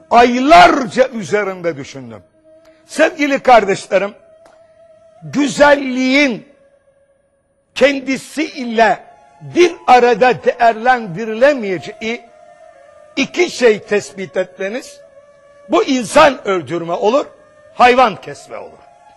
aylarca üzerinde düşündüm. Sevgili kardeşlerim, güzelliğin kendisiyle bir arada değerlendirilemeyeceği iki şey tespit etmeniz, bu insan öldürme olur, hayvan kesme olur.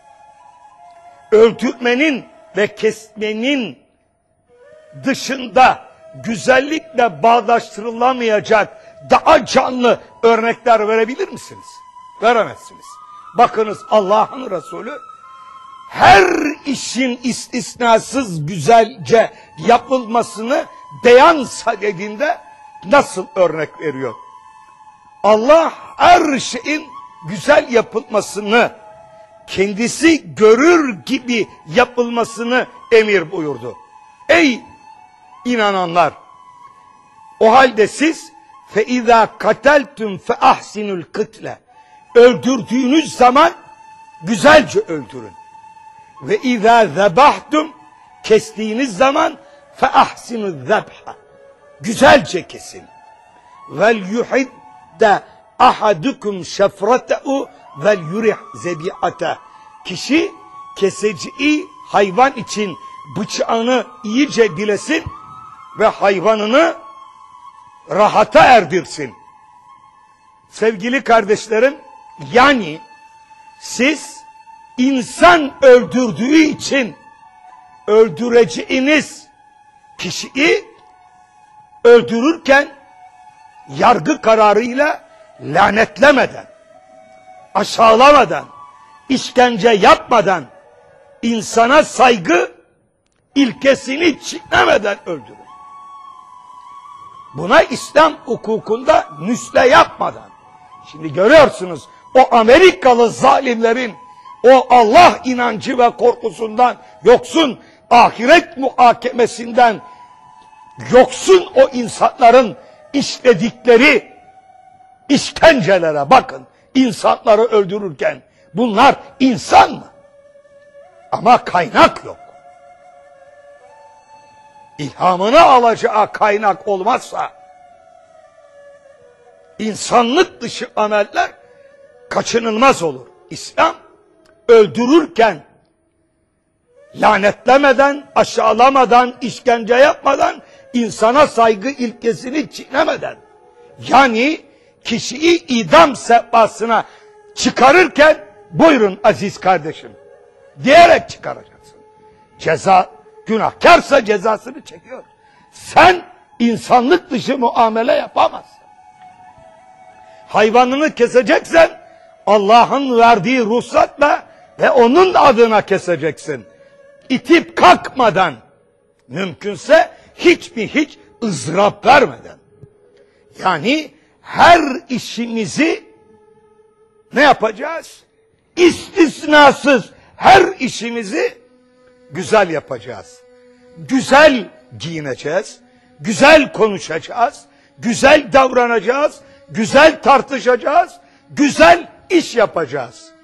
Öldürmenin ve kesmenin dışında güzellikle bağdaştırılamayacak daha canlı örnekler verebilir misiniz? Veremezsiniz. Bakınız, Allah'ın Resulü her işin istisnasız güzelce yapılmasını beyan sadedinde nasıl örnek veriyor? Allah her şeyin güzel yapılmasını, kendisi görür gibi yapılmasını emir buyurdu. Ey inananlar! O halde siz فَاِذَا قَتَلْتُمْ فَاَحْسِنُ الْقِتْلَ öldürdüğünüz zaman güzelce öldürün. Ve اِذَا ذَبَحْتُمْ kestiğiniz zaman فَاَحْسِنُ الذَّبْحَ güzelce kesin. وَلْيُحِدَّ أَحَدُكُمْ شَفْرَتَهُ وَلْيُرِحْ زَبِعَتَهُ kişi keseceği hayvan için bıçağını iyice bilesin ve hayvanını rahata erdirsin. Sevgili kardeşlerim, yani siz insan öldürdüğü için öldüreceğiniz kişiyi öldürürken yargı kararıyla lanetlemeden, aşağılamadan, işkence yapmadan, insana saygı ilkesini çiğnemeden öldürür. Buna İslam hukukunda müsle yapmadan. Şimdi görüyorsunuz, o Amerikalı zalimlerin o Allah inancı ve korkusundan yoksun, ahiret muhakemesinden yoksun o insanların işledikleri işkencelere bakın. İnsanları öldürürken bunlar insan mı? Ama kaynak yok. İlhamını alacağı kaynak olmazsa insanlık dışı ameller kaçınılmaz olur. İslam öldürürken lanetlemeden, aşağılamadan, işkence yapmadan, insana saygı ilkesini çiğnemeden, yani kişiyi idam sehpasına çıkarırken buyurun aziz kardeşim diyerek çıkaracaksın. Ceza, günahkarsa cezasını çekiyor. Sen insanlık dışı muamele yapamazsın. Hayvanını keseceksen Allah'ın verdiği ruhsatla ve onun adına keseceksin. İtip kalkmadan, mümkünse hiç ızdırap vermeden. Yani her işimizi ne yapacağız? İstisnasız her işimizi güzel yapacağız. Güzel giyineceğiz, güzel konuşacağız, güzel davranacağız, güzel tartışacağız, güzel iş yapacağız.